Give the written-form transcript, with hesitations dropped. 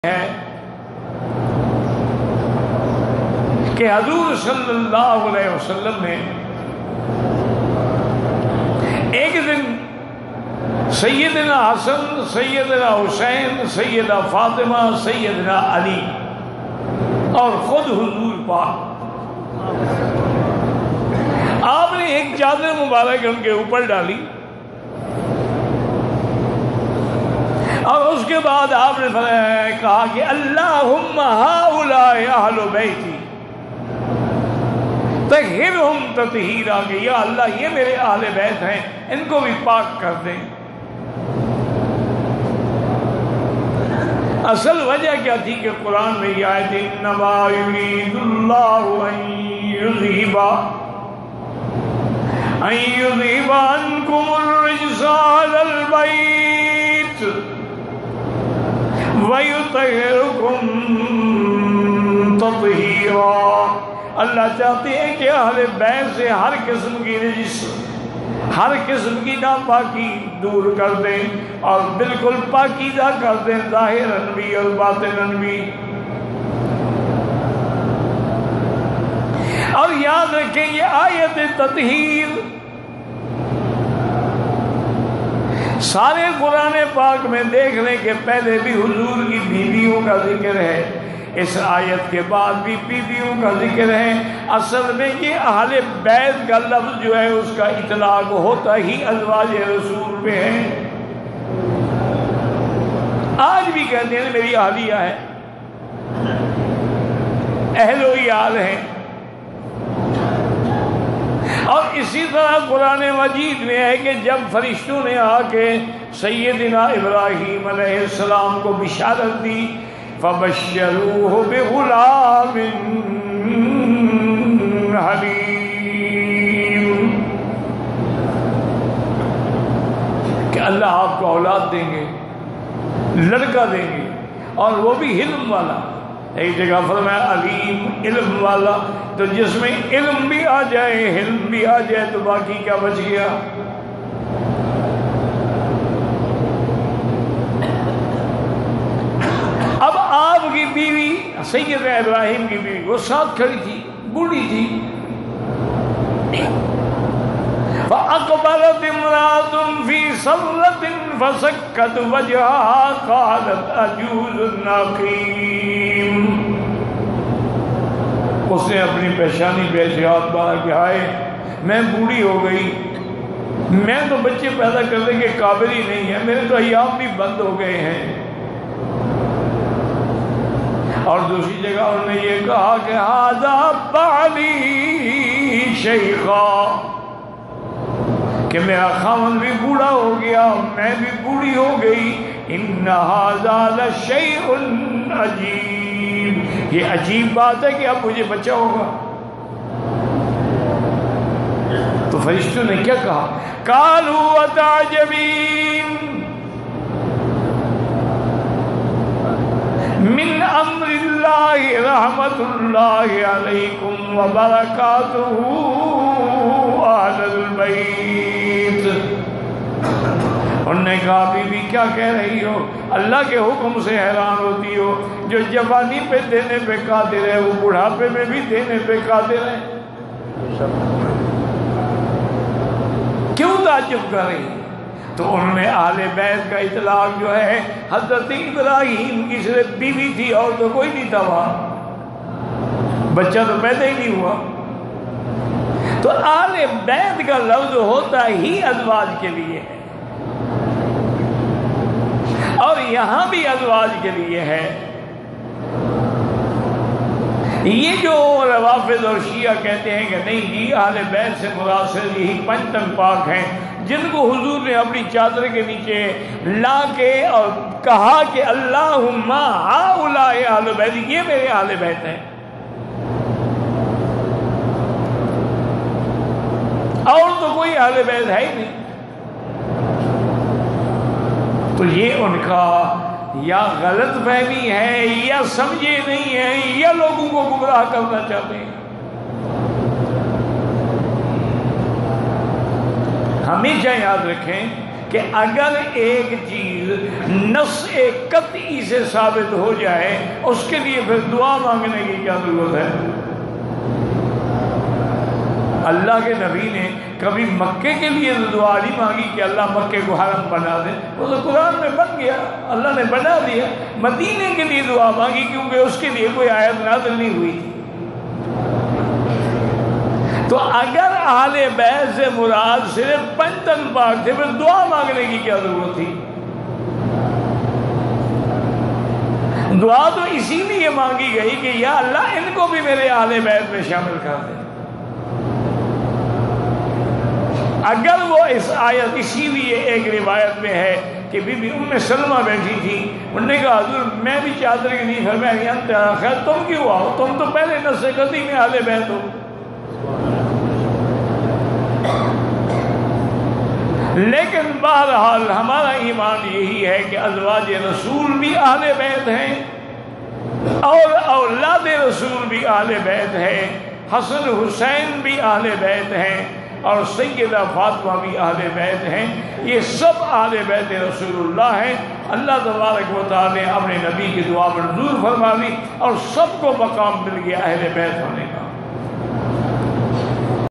ہے کہ حضور صلی اللہ علیہ وسلم نے ایک دن سیدنا حسن، سیدنا حسین، سیدہ فاطمہ، سیدنا علی اور خود حضور پاک آپ نے ایک چادر مبارک ان کے اوپر ڈالی اور اس کے بعد آپ نے کہا کہ اللہم ہؤلاء اہل بیتی طہرہم تطہیرا، کہ یا اللہ یہ میرے اہل بیت ہیں، ان کو بھی پاک کر دیں۔ اصل وجہ کیا تھی کہ قرآن میں یہ آیت انما یرید اللہ ان یذہب عنکم الرجس اہل البیت وَيُطَهِّرُكُمْ تَطْهِيرًا۔ اللہ چاہتے ہیں کہ اہل بیت سے ہر قسم کی رجس، ہر قسم کی ناپاکی دور کر دیں اور بالکل پاکیزہ کر دیں، ظاہراً بھی اور باطناً بھی۔ اور یاد رکھیں یہ آیت تطہیر سارے قرآن پاک میں دیکھ لیں کہ پہلے بھی حضور کی بیویوں کا ذکر ہے، اس آیت کے بعد بھی بیویوں کا ذکر ہے۔ اصل میں یہ اہل بیت کا لفظ جو ہے اس کا اطلاق ہوتا ہی ازواج رسول پہ ہے۔ آج بھی کہتے ہیں میری اہلیہ ہے، اہل و عیال ہیں۔ اور اسی طرح قرآن مجید میں ہے کہ جب فرشتوں نے آ کے سیدنا ابراہیم علیہ السلام کو بشارت دی فَبَشَّرُوهُ بِغُلَامٍ حَلِيمٍ، کہ اللہ آپ کو اولاد دیں گے، لڑکا دیں گے اور وہ بھی علم والا۔ ایک جگہ فرمایا علیم، علم والا، تو جس میں علم بھی آ جائے، علم بھی آ جائے تو باقی کیا بچ گیا؟ اب آپ کی بیوی سیدنا ابراہیم کی بیوی وہ ساتھ کھڑی تھی، بوڑھی تھی۔ فَأَقْبَلَتِ امْرَأَةٌ فِي صَرَّةٍ فَسَكَّتْ وَجْهَهَا قَالَتْ عَجُوزٌ عَقِيمٌ، اس نے اپنی پیشانی پہ ہاتھ مارا کہ ہائے میں بوڑھی ہو گئی، میں تو بچے پیدا کرنے کے قابل ہی نہیں ہے، میرے تو ایام بھی بند ہو گئے ہیں۔ اور دوسری جگہ انہوں نے یہ کہا کہ ھذا بعلی شیخا، کہ میرا خاوند بھی بوڑھا ہو گیا، میں بھی بوڑھی ہو گئی۔ ان ھذا لشیء عجیب، یہ عجیب بات ہے کہ اب مجھے بچہ ہوگا۔ تو فرشتوں نے کیا کہا؟ قالوا وتعجبین من امر اللہ رحمت اللہ علیکم وبرکاتہ اہل البیت۔ انہوں نے کہا بی بی کیا کہہ رہی ہو؟ اللہ کے حکم سے حیران ہوتی ہو، جو جوانی پہ دینے پہ قادر ہے وہ بڑھاپے میں بھی دینے پہ قادر ہے، کیوں تعجب کر رہی؟ تو انہوں نے اہل بیت کا اطلاق جو ہے حضرت ابراہیم کی صرف بیوی تھی اور تو کوئی نہیں تھا وہاں، بچہ تو پیدا ہی نہیں ہوا۔ تو اہل بیت کا لفظ ہوتا ہی ازواج کے لیے ہے، اور یہاں بھی ازواج کے لیے ہے۔ یہ جو روافض اور شیعہ کہتے ہیں کہ نہیں جی اہل بیت سے مراد صرف یہی پنج تن پاک ہیں جن کو حضور نے اپنی چادر کے نیچے لا کے اور کہا کہ اللہم ہؤلاء اہل بیت، یہ میرے اہل بیت ہیں، اور تو کوئی اہل بیت ہے ہی نہیں۔ تو یہ ان کا یا غلط فہمی ہے یا سمجھے نہیں ہے یا لوگوں کو گمراہ کرنا چاہتے ہیں۔ ہمیشہ یاد رکھیں کہ اگر ایک چیز نص قطعی سے ثابت ہو جائے اس کے لیے پھر دعا مانگنے کی کیا ضرورت ہے؟ اللہ کے نبی نے کبھی مکے کے لیے دعا نہیں مانگی کہ اللہ مکے کو حرم بنا دے، وہ تو قرآن میں بن گیا، اللہ نے بنا دیا۔ مدینے کے لیے دعا مانگی کیونکہ اس کے لیے کوئی آیت نازل نہیں ہوئی تھی۔ تو اگر اہل بیت سے مراد صرف 5 تن پاک تھے پھر دعا مانگنے کی کیا ضرورت تھی؟ دعا تو اسی لیے مانگی گئی کہ یا اللہ ان کو بھی میرے اہل بیت میں شامل کر دے۔ اگر وہ اس آیت اسی لیے ایک روایت میں ہے کہ بی بی ام سلمہ بیٹھی تھی، انہوں نے کہا حضور میں بھی چادر کے نہیں فرمایا خیر تم کیوں آؤ، تم تو پہلے نص قطعی میں اہل بیت ہو۔ لیکن بہرحال ہمارا ایمان یہی ہے کہ ازواج رسول بھی اہل بیت ہیں اور اولاد رسول بھی اہل بیت ہیں، حسن حسین بھی اہل بیت ہیں اور سیدہ فاطمہ بھی اہل بیت ہیں۔ یہ سب اہل بیت رسول اللہ ہیں۔ اللہ تبارک و تعالی نے اپنے نبی کی دعا منظور فرما لی اور سب کو مقام مل گیا اہل بیت ہونے کا۔